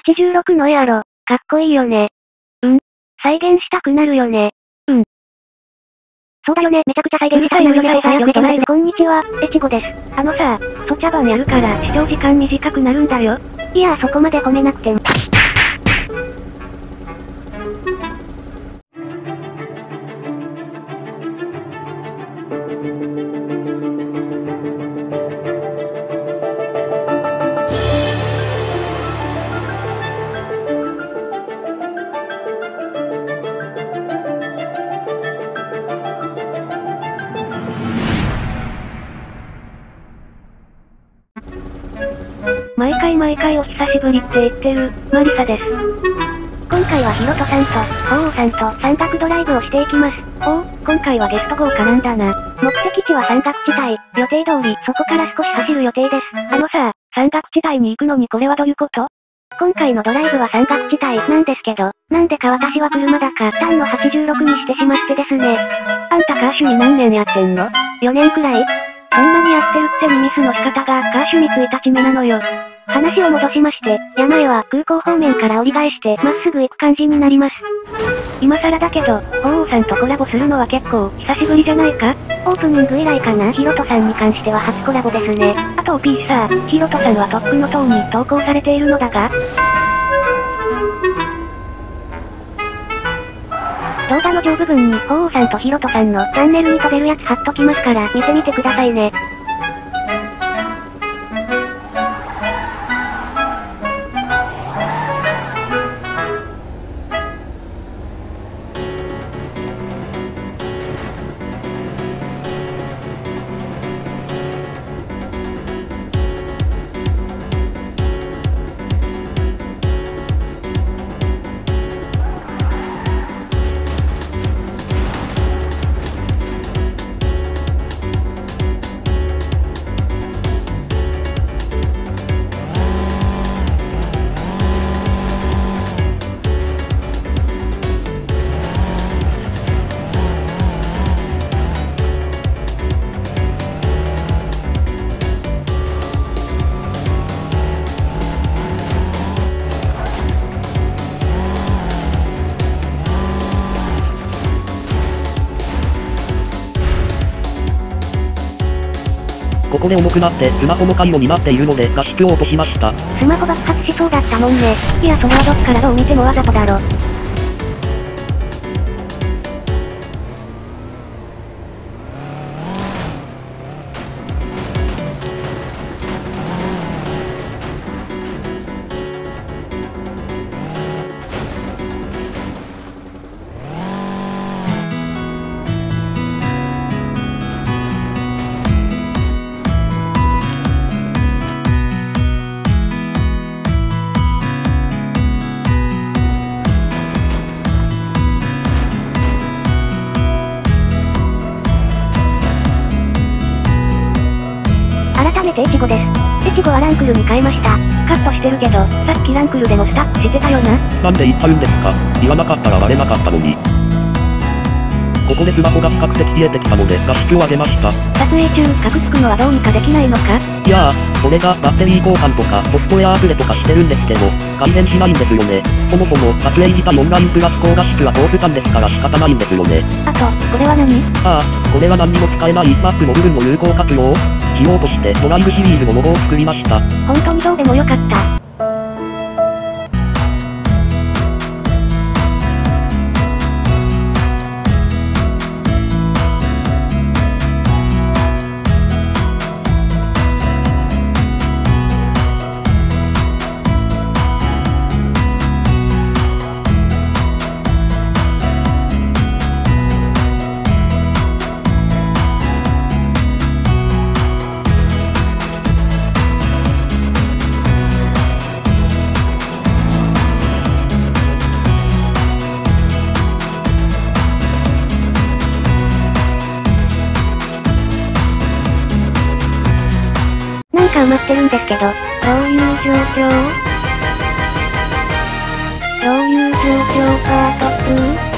86のやろ。かっこいいよね。再現したくなるよね。そうだよね、めちゃくちゃ再現したくなるよね。こんにちは、越後です。さ、そ茶番やるから、視聴時間短くなるんだよ。いや、そこまで褒めなくても。毎回お久しぶりって言ってる、マリサです。今回はヒロトさんと、鳳凰さんと山岳ドライブをしていきます。今回はゲスト号絡んだな。目的地は山岳地帯、予定通りそこから少し走る予定です。さ、山岳地帯に行くのにこれはどういうこと？今回のドライブは山岳地帯なんですけど、なんでか私は車だか単の86にしてしまってですね。あんたカー趣味何年やってんの？ 4 年くらい？そんなにやってるくせにミスの仕方がカー趣味1日目なのよ。話を戻しまして、山へは空港方面から折り返してまっすぐ行く感じになります。今更だけど、鳳凰さんとコラボするのは結構久しぶりじゃないか？オープニング以来かな。ヒロトさんに関しては初コラボですね。あと P さ、ヒロトさんはとっくの塔に投稿されているのだが、動画の上部分に鳳凰さんとヒロトさんのチャンネルに飛べるやつ貼っときますから見てみてくださいね。 ここで重くなってスマホも回路になっているので画質を落としました。 スマホ爆発しそうだったもんね。いやそれはどっからどう見てもわざとだろ。改めて越後です。越後はランクルに変えました。カットしてるけど、さっきランクルでもスタッフしてたよな。 なんで言ったんですか？言わなかったら割れなかったのに。ここでスマホが比較的冷えてきたので画質を上げました。 撮影中、カクつくのはどうにかできないのか？ いやー、それがバッテリー交換とかソフトウェアアップデとかしてるんですけど、改善しないんですよね。そもそも撮影自体オンラインプラス高画質は高負担ですから仕方ないんですよね。 あと、これは何？ これは何にも使えないマップの部分の有効活用をしようとしてドライブシリーズのロゴを作りました。 本当にどうでもよかった。なんか埋まってるんですけど、どういう状況？どういう状況パート 2？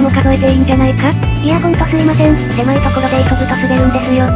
も数えていいんじゃないか？いやほんとすいません。狭いところで急ぐと滑るんですよ。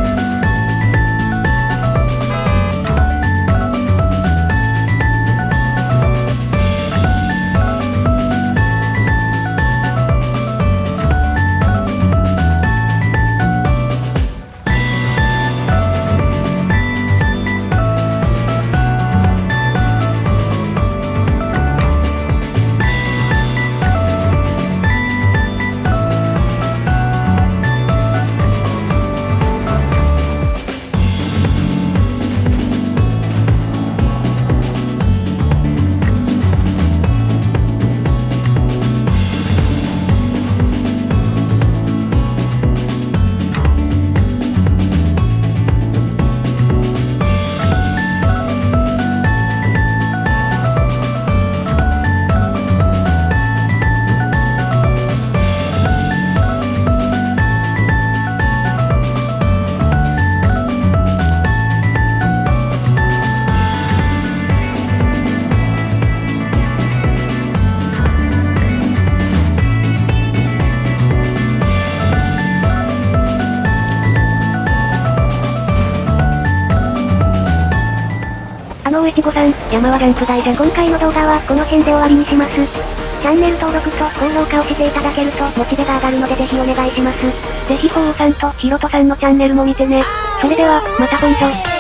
いちごさん、山はジャンプ台じゃ。今回の動画はこの辺で終わりにします。チャンネル登録と高評価をしていただけるとモチベが上がるのでぜひお願いします。ぜひ鳳凰さんとひろとさんのチャンネルも見てね。それでは、また今度。